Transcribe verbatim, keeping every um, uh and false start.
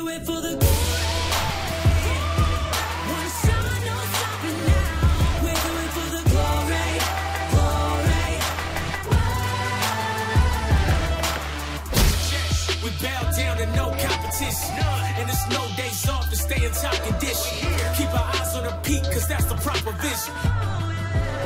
do it for the glory. One shot, no stopping now. We do it for the glory, glory. We bow down to no competition, and it's no days off to stay in top condition. Keep our eyes on the peak, cause that's the proper vision.